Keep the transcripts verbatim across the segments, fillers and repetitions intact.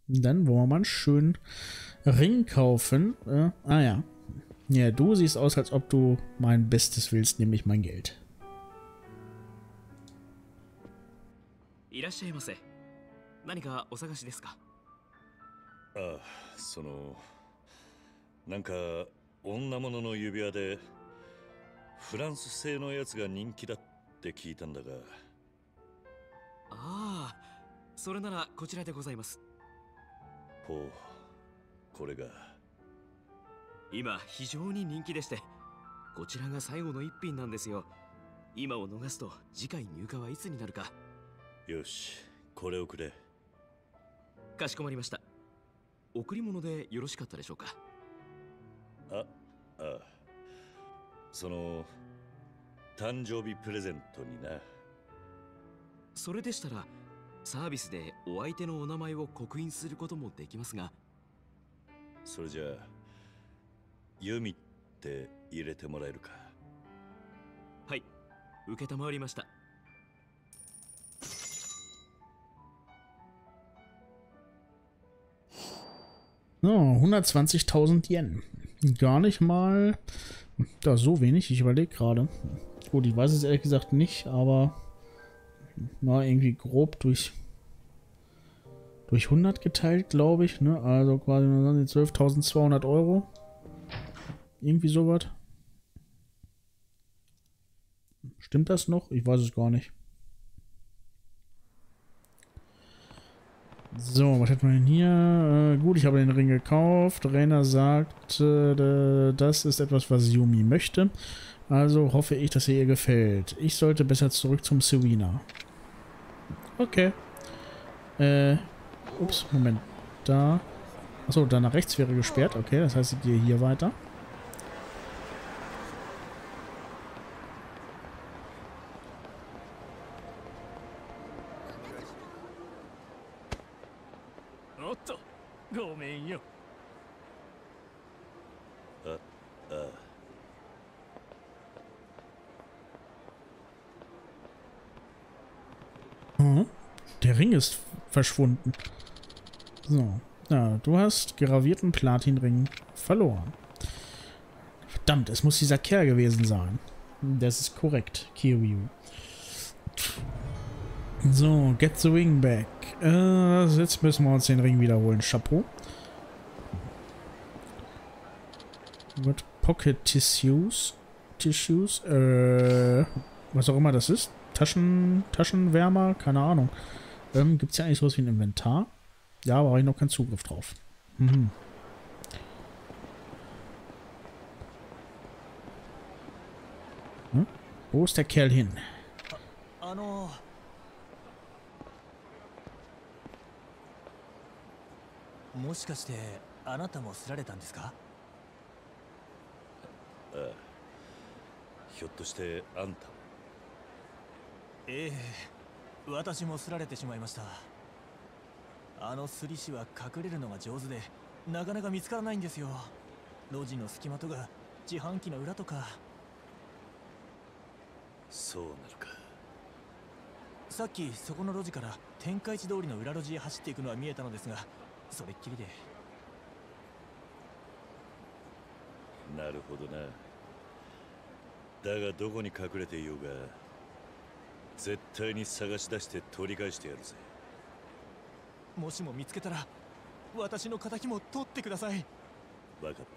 Dann wollen wir mal einen schönen Ring kaufen. Äh, ah ja. Ja, du siehst aus, als ob du mein Bestes willst, nämlich mein Geld. いらっしゃいませ。何かお探しですか？ ああ、そのなんか女物の指輪でフランス製のやつが人気だって聞いたんだが。 ああ、それならこちらでございます。 ほう、これが今非常に人気でして、こちらが最後の一品なんですよ。今を逃すと次回入荷はいつになるか。 よし、これをくれ。 かしこまりました。贈り物でよろしかったでしょうか？ あ、ああ、その誕生日プレゼントにな。 それでしたらサービスでお相手のお名前を刻印することもできますが。 それじゃあユミって入れてもらえるか？ はい、承りました。 Oh, hundertzwanzigtausend Yen. Gar nicht mal da so wenig. Ich überlege gerade. Gut, ich weiß es ehrlich gesagt nicht, aber na, irgendwie grob durch durch hundert geteilt, glaube ich. Ne? Also quasi zwölftausendzweihundert Euro. Irgendwie sowas. Stimmt das noch? Ich weiß es gar nicht. So, was hat man denn hier? Äh, gut, ich habe den Ring gekauft. Rainer sagt, äh, das ist etwas, was Yumi möchte. Also hoffe ich, dass er ihr gefällt. Ich sollte besser zurück zum Serena. Okay. Äh, ups, Moment. Da. Achso, da nach rechts wäre gesperrt. Okay, das heißt, ich gehe hier weiter. Der Ring ist verschwunden. So. Ja, du hast gravierten Platinring verloren. Verdammt, es muss dieser Kerl gewesen sein. Das ist korrekt, Kiryu. So, get the ring back. Äh, jetzt müssen wir uns den Ring wiederholen. Chapeau. What? Pocket Tissues. Tissues. Äh, was auch immer das ist. Taschen, Taschenwärmer, keine Ahnung. Ähm, gibt es ja eigentlich sowas wie ein Inventar? Ja, aber habe ich noch keinen Zugriff drauf. Mhm. Hm? Wo ist der Kerl hin? Ah, ano... もしかしてあなたもすられたんですか？ ああ、ひょっとしてあんたも？ ええ、私もすられてしまいました。あのすり師は隠れるのが上手でなかなか見つからないんですよ。路地の隙間とか自販機の裏とか。 そうなるか。 さっきそこの路地から天下一通りの裏路地へ走っていくのは見えたのですが、それっきりで。 なるほどな。だがどこに隠れていようが絶対に探し出して取り返してやるぜ。 もしも見つけたら私の仇も取ってください。 わかった。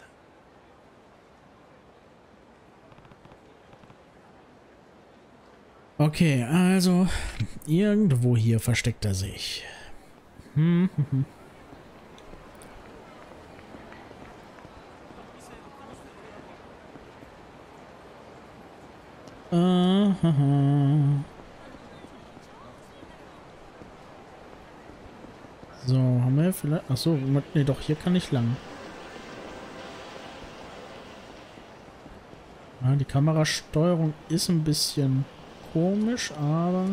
Okay, also irgendwo hier versteckt er sich. Hm, hm, hm. Aha. So, haben wir vielleicht... Achso, ne, doch, hier kann ich lang. Ja, die Kamerasteuerung ist ein bisschen komisch, aber...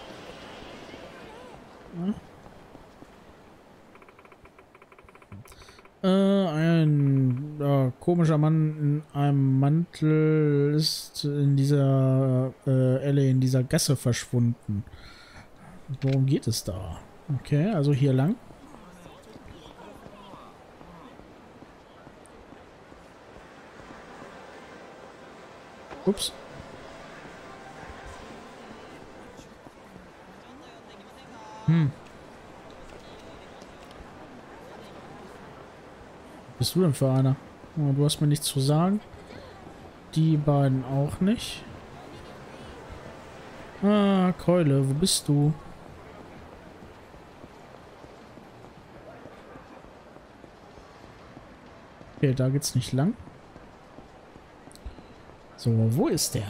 Ja. Äh, ein äh, komischer Mann in einem Mantel ist in dieser äh, Elle, in dieser Gasse verschwunden. Worum geht es da? Okay, also hier lang. Ups. Hm. Was bist du denn für einer? Oh, du hast mir nichts zu sagen. Die beiden auch nicht. Ah, Keule, wo bist du? Okay, da geht's nicht lang. So, wo ist der?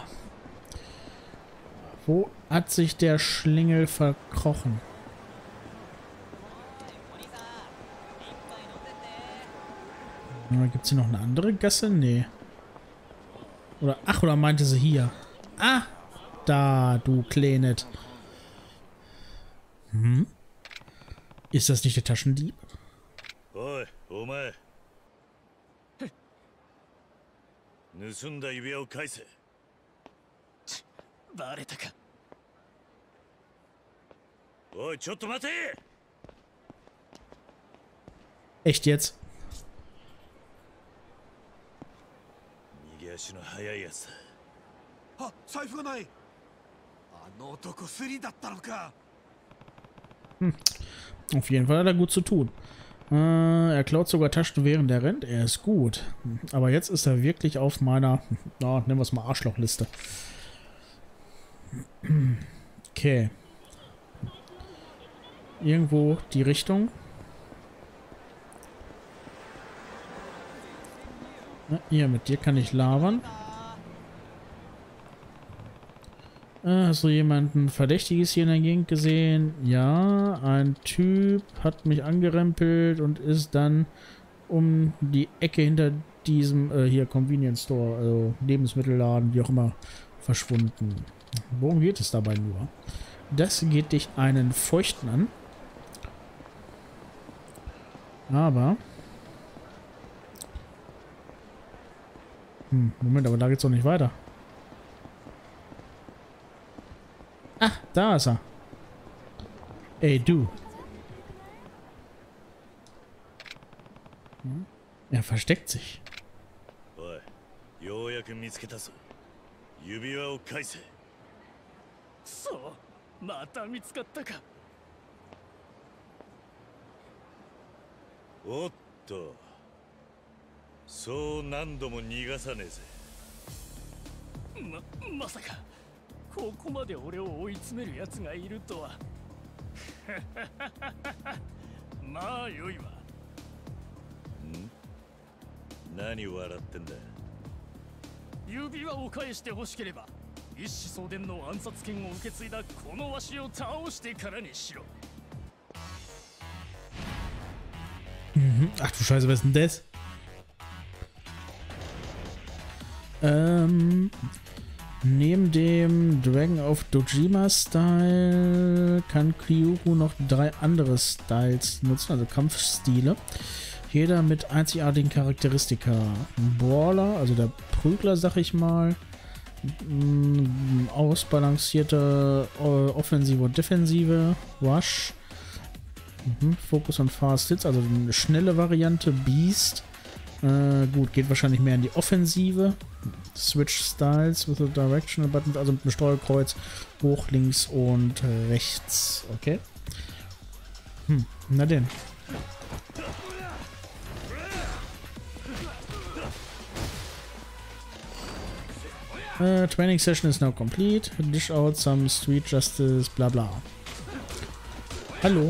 Wo hat sich der Schlingel verkrochen? Gibt es hier noch eine andere Gasse? Nee. Oder, ach, oder meinte sie hier? Ah, da, du Kleinet. Hm? Ist das nicht der Taschendieb? Oi, omae. 盗んだ指輪を返せ。 バレたか。 おい、ちょっと待て。 Echt jetzt? 逃げ足の速いやつだ。 あ、財布がない。あの男スリだったのか。 Hm. Auf jeden Fall hat er gut zu tun. Äh, er klaut sogar Taschen, während er rennt. Er ist gut. Aber jetzt ist er wirklich auf meiner, oh, nennen wir es mal Arschlochliste. Okay. Irgendwo die Richtung. Na, hier, mit dir kann ich labern. Äh, hast du jemanden Verdächtiges hier in der Gegend gesehen? Ja, ein Typ hat mich angerempelt und ist dann um die Ecke hinter diesem, äh, hier, Convenience Store, also Lebensmittelladen, wie auch immer, verschwunden. Worum geht es dabei nur? Das geht dich einen Feuchten an. Aber... Hm, Moment, aber da geht's doch nicht weiter. Ah, da ist er. Ey, du. Hm? Er versteckt sich. Oi, ようやく見つけたぞ。指輪を返せ。 そう、また見つかったか。 おっと。そう何度も逃がさねえぜ。 ま、まさか。ここまで俺を追い詰める奴がいるとは。まあよいわ。 ん？何笑ってんだ。 指輪を返して欲しければ、一子相伝の暗殺権を受け継いだこのわしを倒してからにしろ。 Mhm. Ach du Scheiße, was ist denn das? Ähm... Neben dem Dragon of Dojima Style kann Kyuru noch drei andere Styles nutzen, also Kampfstile. Jeder mit einzigartigen Charakteristika. Ein Brawler, also der Prügler, sag ich mal. Ausbalancierte Offensive und Defensive. Rush. Mhm. Focus und Fast Hits, also eine schnelle Variante. Beast. Äh, gut, geht wahrscheinlich mehr in die Offensive. Switch Styles with a Directional Button, also mit dem Steuerkreuz hoch, links und rechts. Okay. Hm, na denn. Uh, training session is now complete. Dish out some street justice, bla bla. Hallo.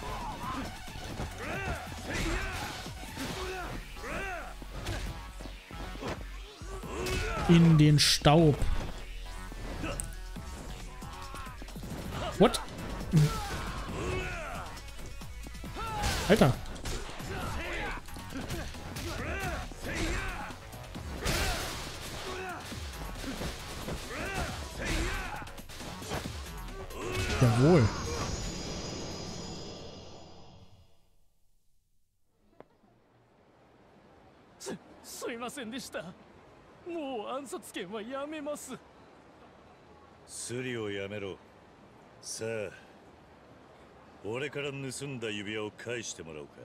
In den Staub. What? Alter. Jawohl. す、すいませんでした。もう暗殺権はやめます。 スリをやめろ。さあ、俺から盗んだ指輪を返してもらおうか。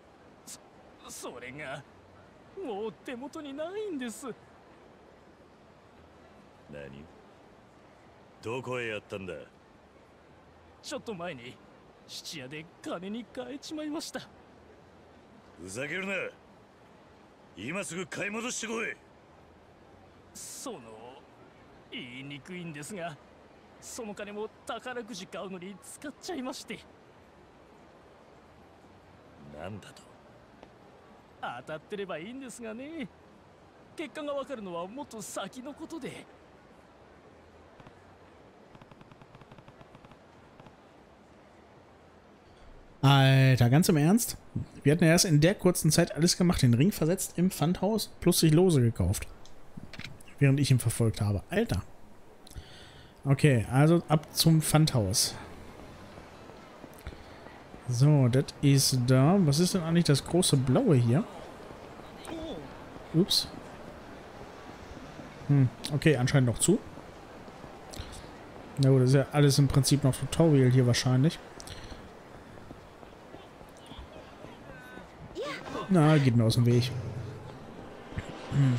そ、それがもう手元にないんです。 何？どこへやったんだ？ ちょっと前に質屋で金に変えちまいました。 ふざけるな。今すぐ買い戻してこい。 その言いにくいんですが、その金も宝くじ買うのに使っちゃいまして。 なんだと？ 当たってればいいんですがね。結果がわかるのはもっと先のことで。 Alter, ganz im Ernst? Wir hatten ja erst in der kurzen Zeit alles gemacht, den Ring versetzt im Pfandhaus, plus sich Lose gekauft. Während ich ihn verfolgt habe. Alter. Okay, also ab zum Pfandhaus. So, das ist da. Was ist denn eigentlich das große Blaue hier? Ups. Hm, okay, anscheinend noch zu. Na gut, das ist ja alles im Prinzip noch Tutorial hier wahrscheinlich. Na, geht mir aus dem Weg. Hm.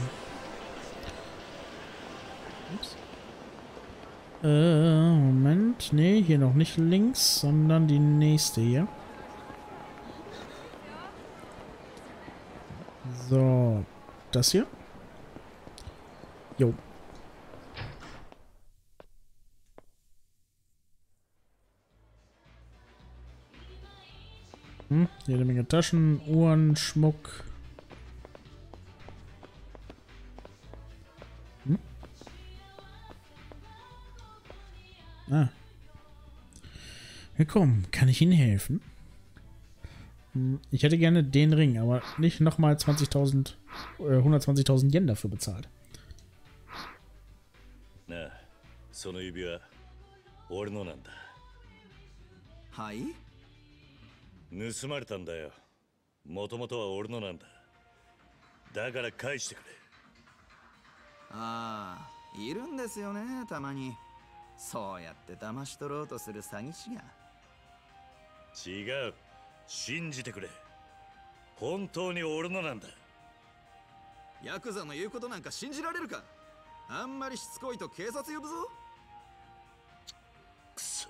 Ups. Äh, Moment. Nee, hier noch nicht links, sondern die nächste hier. So. Das hier? Jo. Hm, jede Menge Taschen, Uhren, Schmuck. Hm? Ah. Ja, komm, kann ich Ihnen helfen? Hm, ich hätte gerne den Ring, aber nicht nochmal zwanzigtausend, äh, hundertzwanzigtausend Yen dafür bezahlt. Na, その指輪、俺のなんだ。 はい？ 盗まれたんだよ。もともとは俺のなんだ。だから返してくれ。 ああ、いるんですよね、たまに。そうやって騙し取ろうとする詐欺師が。 違う。信じてくれ。本当に俺のなんだ。 ヤクザの言うことなんか信じられるか。あんまりしつこいと警察呼ぶぞ。 くそ。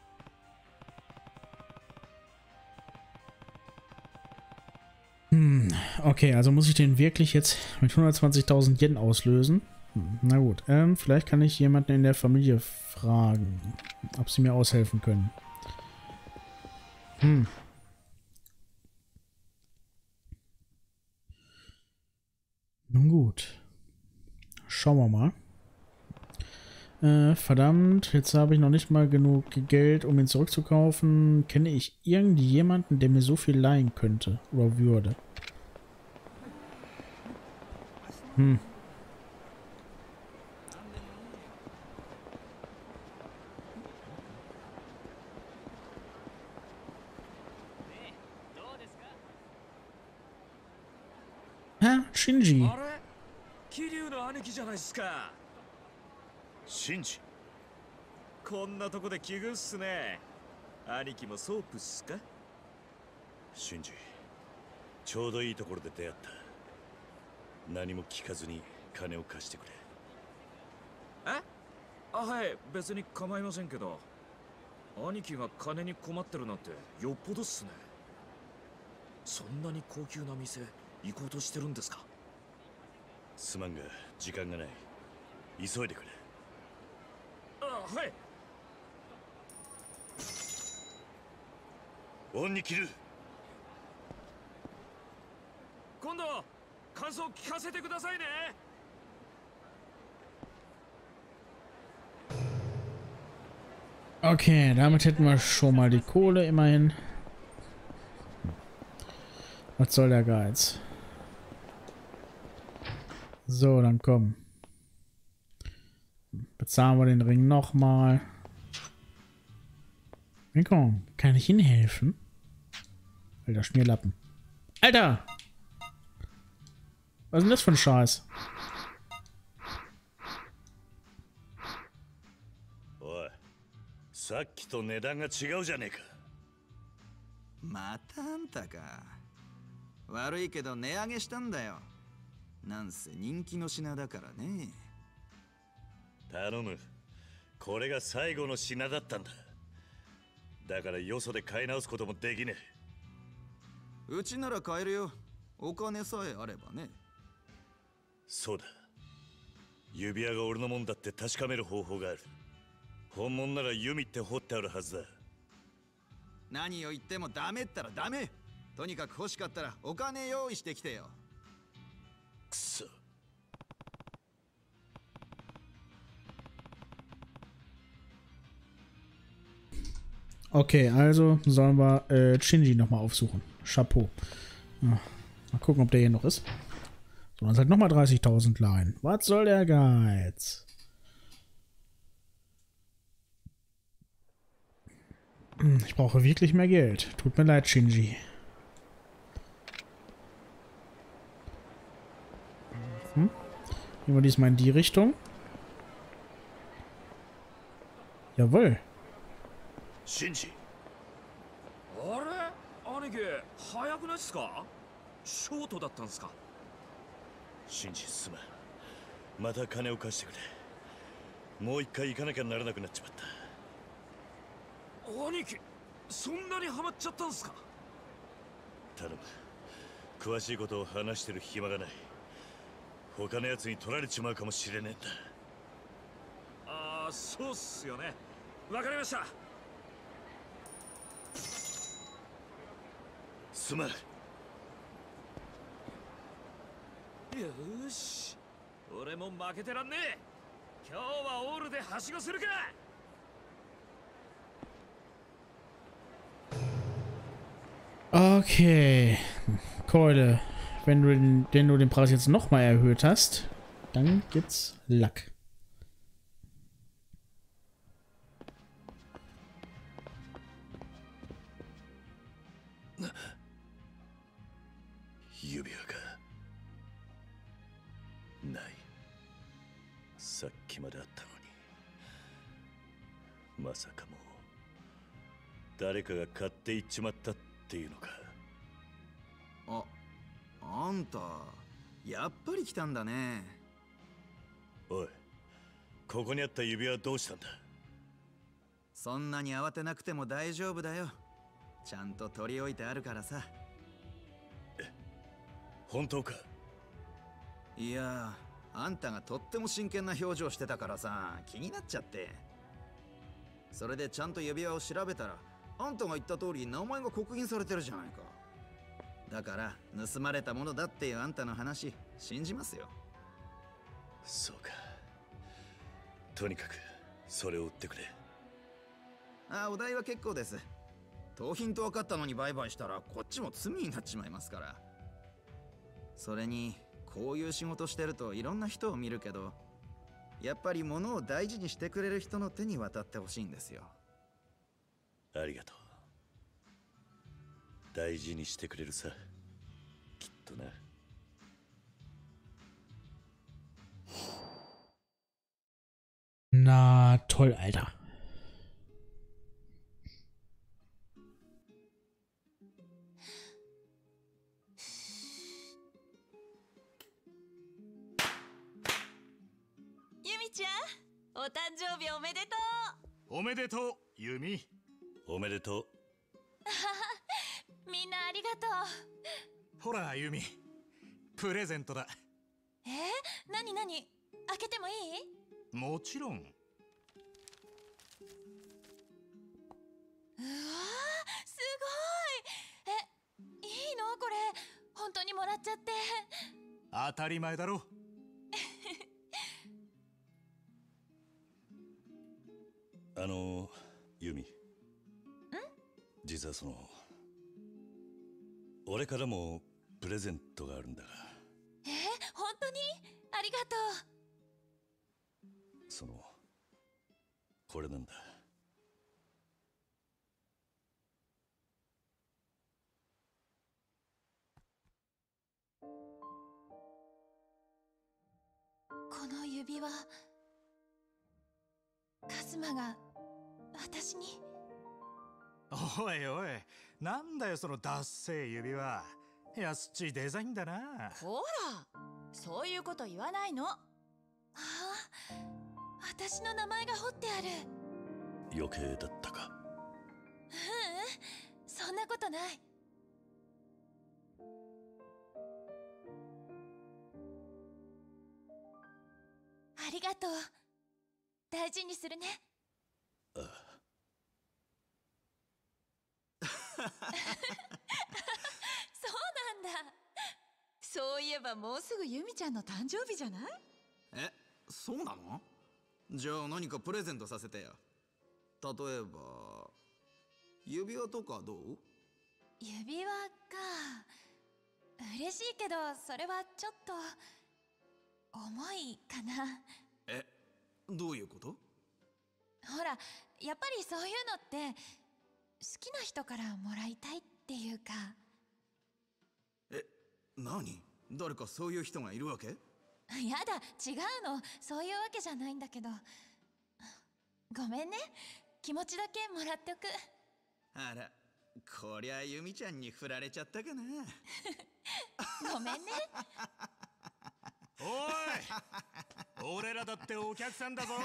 Hm, okay, also muss ich den wirklich jetzt mit hundertzwanzigtausend Yen auslösen? Hm, na gut, ähm, vielleicht kann ich jemanden in der Familie fragen, ob sie mir aushelfen können. Hm. Nun gut. Schauen wir mal. Äh, verdammt, jetzt habe ich noch nicht mal genug Geld, um ihn zurückzukaufen. Kenne ich irgendjemanden, der mir so viel leihen könnte oder würde? Hm. Ha, Shinji. 桐生の兄貴じゃないっすか。 シンジ。 こんなとこで奇遇っすね。兄貴もソープっすか？ シンジ。ちょうどいいところで出会った。何も聞かずに金を貸してくれ。 え？あ、はい、別に構いませんけど。兄貴が金に困ってるなんてよっぽどっすね。そんなに高級な店行こうとしてるんですか？ すまんが時間がない。急いでくれ。 あ、はい。 恩に切る。 今度感想聞かせてくださいね。 Okay, damit hätten wir schon mal die Kohle immerhin. Was soll der Geiz? So, dann komm. Bezahlen wir den Ring nochmal. Komm, kann ich Ihnen helfen? Alter, Schmierlappen. Alter! Was ist denn das für ein Scheiß? Oi, さっきと値段が違うじゃねえか。 またあんたか。悪いけど値上げしたんだよ。なんせ人気の品だからね。 頼む。これが最後の品だったんだ。だからよそで買い直すこともできねえ。うちなら買えるよ。お金さえあればね。 そうだ。指輪が俺のもんだって確かめる方法がある。本物なら弓って掘ってあるはずだ。 何を言ってもダメったらダメ。とにかく欲しかったらお金用意してきてよ。 くそ。 Okay, also sollen wir äh, Shinji nochmal aufsuchen. Chapeau. Ja, mal gucken, ob der hier noch ist. So, dann halt nochmal dreißigtausend leihen. Was soll der Geiz? Hm, ich brauche wirklich mehr Geld. Tut mir leid, Shinji. Hm? Gehen wir diesmal in die Richtung. Jawohl. Shinji. あれ兄貴早くないっすか？ショートだったんすか？ シンジすまん。また金を貸してくれ。もう一回行かなきゃならなくなっちまった。 兄貴そんなにハマっちゃったんすか？ 頼む。詳しいことを話してる暇がない。他のやつに取られちまうかもしれねえんだ。 ああそうっすよね。わかりました。 すまん。 よーし俺も負けてらんねえ。今日はオールではしごするか。 Okay. Keule, wenn du den, den, du den Preis jetzt nochmal erhöht hast, dann gibt's Lack. ない。さっきまであったのに。まさかもう誰かが買っていっちまったっていうのか。 あ、あんたやっぱり来たんだね。 おい、ここにあった指輪はどうしたんだ？ そんなに慌てなくても大丈夫だよ。ちゃんと取り置いてあるからさ。 え、本当か？ いや、あんたがとっても真剣な表情してたからさ、気になっちゃって。それでちゃんと指輪を調べたら、あんたが言った通り名前が刻印されてるじゃないか。だから盗まれたものだっていうあんたの話信じますよ。 そうか。とにかくそれを売ってくれ。 あ、お代は結構です。盗品と分かったのに売買したらこっちも罪になっちまいますから。それにこういう仕事してるといろんな人を見るけど、やっぱり物を大事にしてくれる人の手に渡ってほしいんですよ。 ありがとう。大事にしてくれるさ、きっとな。 Na toll, Alter. Yumiちゃん、お誕生日おめでとう。 おめでとう、ユミ。 おめでとう。 みんなありがとう。 ほら、ユミ。プレゼントだ。 えー、なになに？開けてもいい？ もちろん。 うわー、すごい。え、いいのこれ？本当にもらっちゃって。 当たり前だろ。 あの、ユミ。ん？実はその、俺からもプレゼントがあるんだが。 えー、本当に？ありがとう。 その、これなんだ。 この指輪、カズマが私に。 おいおい、なんだよそのダッセー指輪。安っちいデザインだな。 ほら、そういうこと言わないの。ああ、 私の名前が彫ってある。 余計だったか。 ううん、そんなことない。ありがとう。大事にするね。 ああ。 そうなんだ。そういえばもうすぐユミちゃんの誕生日じゃない？ え、そうなの？じゃあ何かプレゼントさせてよ。例えば指輪とかどう？ 指輪か。嬉しいけどそれはちょっと重いかな。 え、どういうこと？ ほら、やっぱりそういうのって好きな人からもらいたいっていうか。 え、何？誰かそういう人がいるわけ？ やだ、違うの。そういうわけじゃないんだけど。ごめんね。気持ちだけもらっておく。 あら、こりゃユミちゃんに振られちゃったかな。 ごめんね。 おい、俺らだってお客さんだぞ。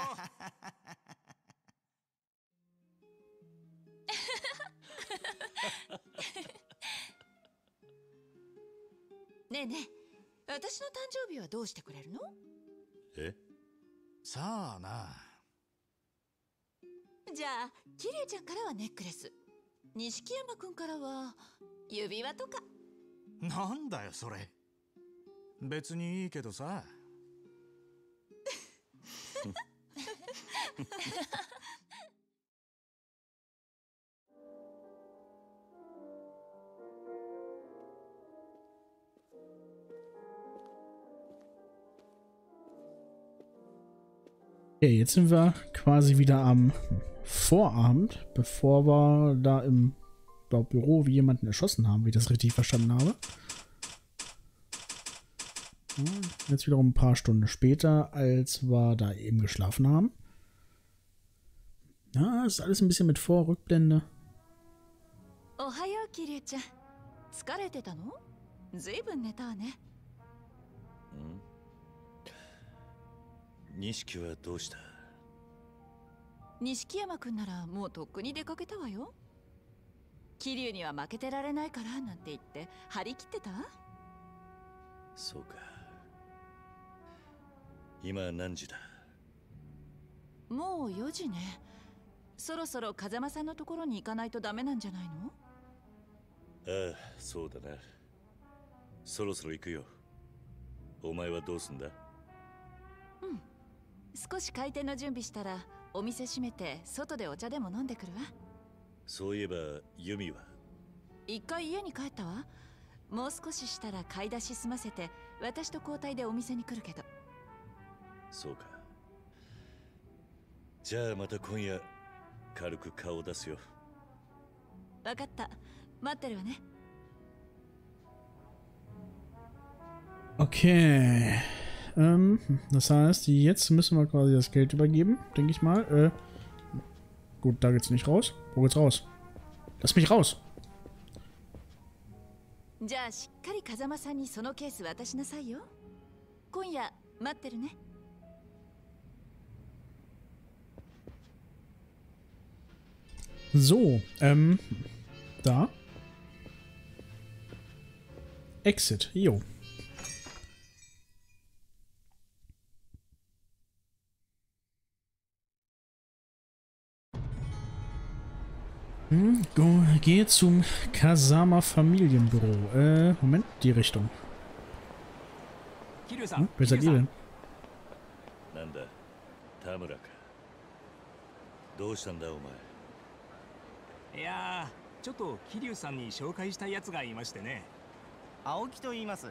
ねえねえ、私の誕生日はどうしてくれるの？ え？ さあな。 じゃあキリュウちゃんからはネックレス、錦山くんからは指輪とか。 なんだよそれ。別にいいけどさ。 Okay, jetzt sind wir quasi wieder am Vorabend, bevor wir da im glaub, Büro wie jemanden erschossen haben, wie ich das richtig verstanden habe. Jetzt wiederum ein paar Stunden später, als wir da eben geschlafen haben. Ja, ist alles ein bisschen mit Vor-, Rückblende. おはようキリュウちゃん。疲れてたの？ずいぶん寝たわね。 ん？錦はどうした？ 錦山くんならもうとっくに出かけたわよ。キリュウには負けてられないからなんて言って張り切ってた？ そうか。今何時だ？ もうよじね。そろそろ風間さんのところに行かないとダメなんじゃないの？ ああ、そうだな。そろそろ行くよ。お前はどうすんだ？ うん。少し開店の準備したらお店閉めて外でお茶でも飲んでくるわ。 そういえばユミは？ 一回家に帰ったわ。もう少ししたら買い出し済ませて私と交代でお店に来るけど。 そうか。じゃあまた今夜軽く顔を出すよ。 わかった。待ってるわね。 Okay. Ähm, das heißt, jetzt müssen wir quasi das Geld übergeben, denke ich mal. Äh, gut, da geht's nicht raus. Wo geht's raus? Lass mich raus! じゃあしっかり風間さんにそのケース渡しなさいよ。今夜待ってるね。 So, ähm, da. Exit, jo. Hm, go, gehe zum Kasama Familienbüro. Äh, Moment, die Richtung. Hm, wer seid ihr denn? なんだ、田村か。どうしたんだお前。 いやー、ちょっと桐生さんに紹介したいやつがいましてね。 青木と言います。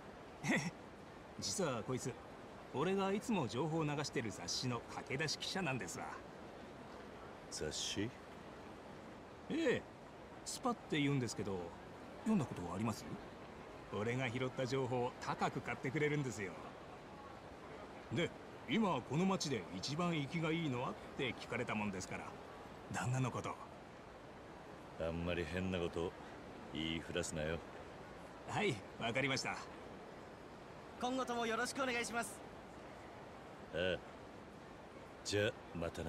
実はこいつ、俺がいつも情報を流してる雑誌の駆け出し記者なんですわ。 雑誌？ ええ、スパって言うんですけど、読んだことはあります？俺が拾った情報を高く買ってくれるんですよ。で、今この町で一番生きがいいのはって聞かれたもんですから、旦那のこと。 あんまり変なこと言いふらすなよ。 はい、わかりました。 今後ともよろしくお願いします。 ああ、 じゃあまたな。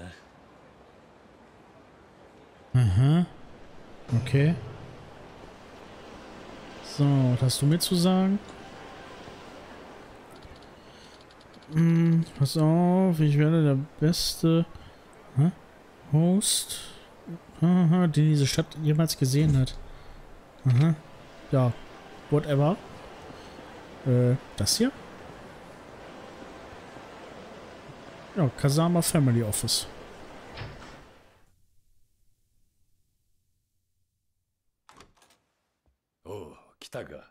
Aha. Okay. So, was hast du mir zu sagen? Hm, pass auf, ich werde der beste hä? Host, aha, den diese Stadt jemals gesehen hat. Aha. Ja, whatever. Äh, das hier? Ja, Kasama Family Office. Oh, 来たか。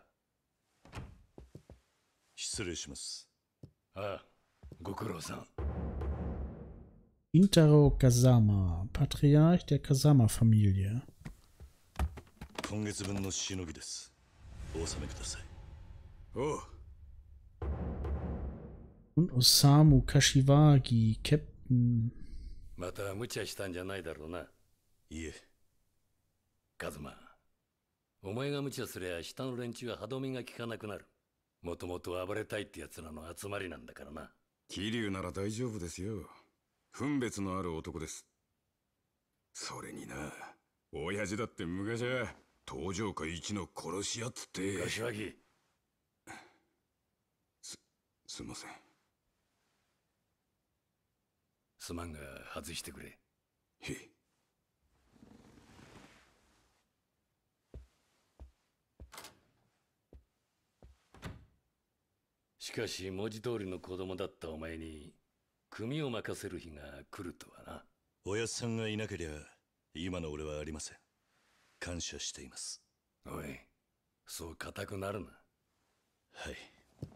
失礼します。ああ、ご苦労さん。 Intaro Kasama, Patriarch der Kasama-Familie. 今月分のしのぎです。お納めください。おう。 Und Osamu Kashiwagi, Captain. また無茶したんじゃないだろうな。 いえ。 カズマ、お前が無茶すりゃ下の連中は歯止めが効かなくなる。もともと暴れたいってやつらの集まりなんだからな。 桐生なら大丈夫ですよ。分別のある男です。それにな、親父だって昔は東条家一の殺し屋っつって。 柏木。 す、すいません。 すまんが外してくれ。 へい。 しかし文字通りの子供だったお前に組を任せる日が来るとはな。 おやっさんがいなけりゃ今の俺はありません。感謝しています。 おい、そう固くなるな。 はい。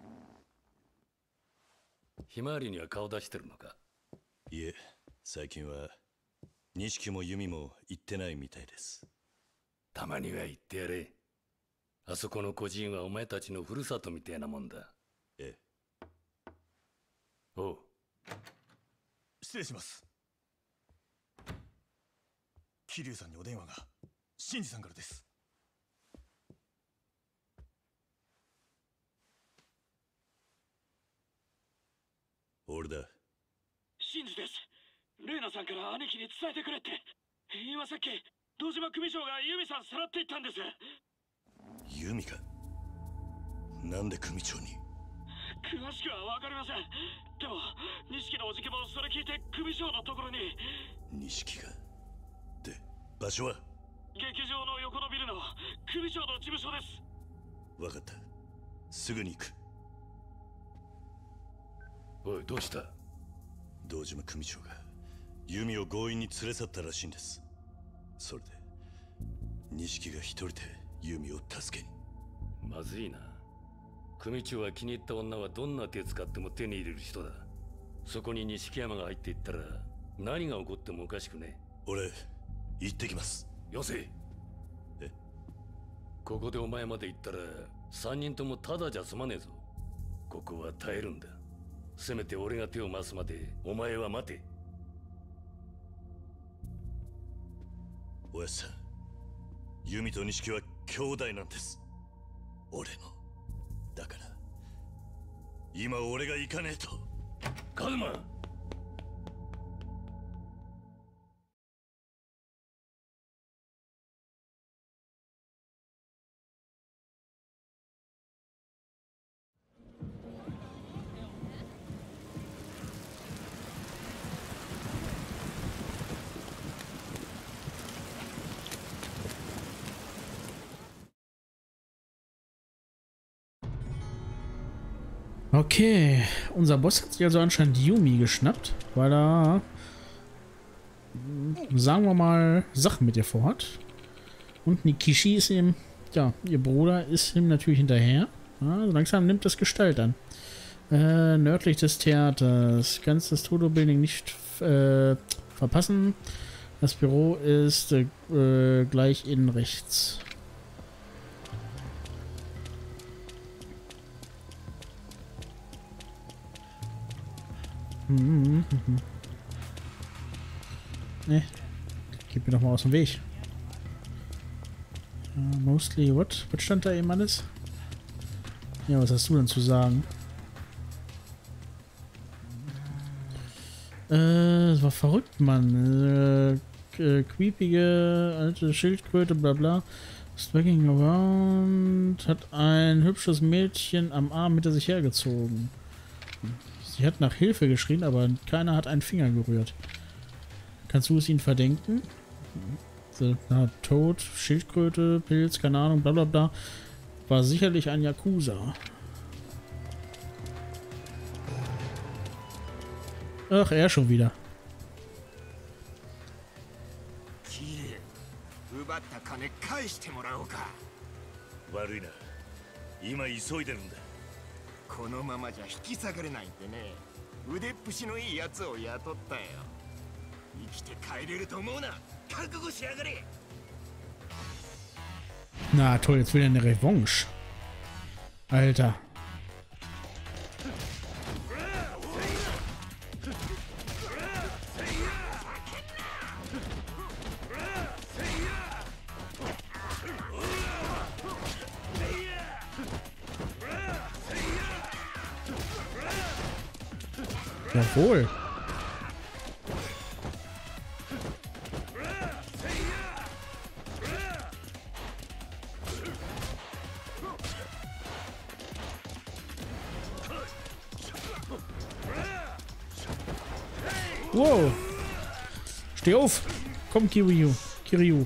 ひまわりには顔出してるのか？ いえ、最近は錦も弓も行ってないみたいです。 たまには言ってやれ。あそこの孤児院はお前たちのふるさとみたいなもんだ。 ええ。 おう。 失礼します。桐生さんにお電話が。新次さんからです。 俺だ。 新次です。レイナさんから兄貴に伝えてくれって。今さっき堂島組長がユミさんさらっていったんです。 ユミか。なんで組長に？ 詳しくは分かりません。でも錦のおじけもそれ聞いて組長のところに。 錦が。で場所は？ 劇場の横のビルの組長の事務所です。 分かった。すぐに行く。 おい、どうした？ 堂島組長が弓を強引に連れ去ったらしいんです。それで錦が一人で弓を助けに。 まずいな。組長は気に入った女はどんな手使っても手に入れる人だ。そこに錦山が入っていったら何が起こってもおかしくね。 俺行ってきます。 よせ。 え？ ここでお前まで行ったら三人ともただじゃ済まねえぞ。ここは耐えるんだ。せめて俺が手を回すまでお前は待て。 おやっさん、弓と錦は兄弟なんです。俺の。だから今俺が行かねえと。 カズマ。 Okay, unser Boss hat sich also anscheinend Yumi geschnappt, weil er, sagen wir mal, Sachen mit ihr vorhat. Und Nikishi ist ihm, ja, ihr Bruder ist ihm natürlich hinterher. Ja, so langsam nimmt das Gestalt an. Äh, nördlich des Theaters, ganz das Todo-Building nicht äh, verpassen. Das Büro ist äh, gleich innen rechts. Mhm. Ne, gib mir doch mal aus dem Weg. Uh, mostly what? Was stand da eben alles? Ja, was hast du denn zu sagen? Äh, das war verrückt, Mann. Äh, äh, creepige alte Schildkröte, bla bla. Swagging around. Hat ein hübsches Mädchen am Arm hinter sich hergezogen. Sie hat nach Hilfe geschrien, aber keiner hat einen Finger gerührt. Kannst du es ihnen verdenken? Na, Tod, Schildkröte, Pilz, keine Ahnung, bla bla bla. War sicherlich ein Yakuza. Ach, er schon wieder. 悪いな。今急いでるんだ。 このままじゃ引き下がれないんでね。腕っぷしのいいやつを雇ったよ。生きて帰れると思うな。覚悟しやがれ。 Na toll, jetzt will er eine Revanche. Alter. Jawohl. Wow. Steh auf. Komm, Kiryu. Kiryu.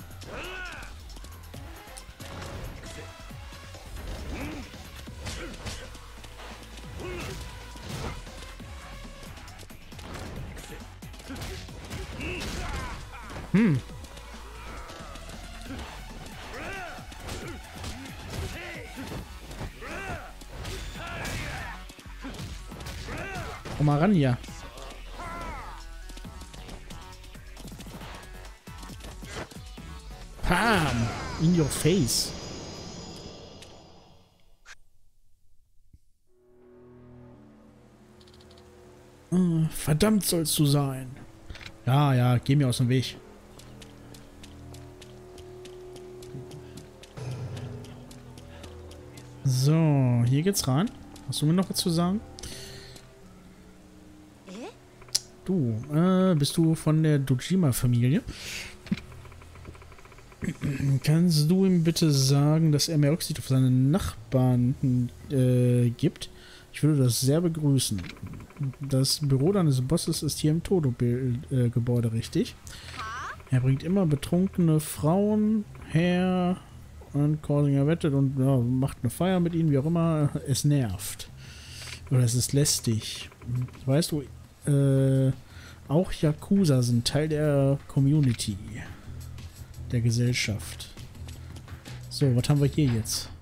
Hm. Komm mal ran hier. Pam! In your face. Äh, verdammt sollst du sein. Ja, ja, geh mir aus dem Weg. So, hier geht's ran. Hast du mir noch was zu sagen? Du, äh, bist du von der Dojima-Familie? Kannst du ihm bitte sagen, dass er mehr Rücksicht auf seine Nachbarn äh, gibt? Ich würde das sehr begrüßen. Das Büro deines Bosses ist hier im Todo-Gebäude, äh, richtig? Er bringt immer betrunkene Frauen her und causing a wettet und ja, macht eine Feier mit ihnen, wie auch immer. Es nervt. Oder es ist lästig. Weißt du, äh, auch Yakuza sind Teil der Community. Der Gesellschaft. So, was haben wir hier jetzt?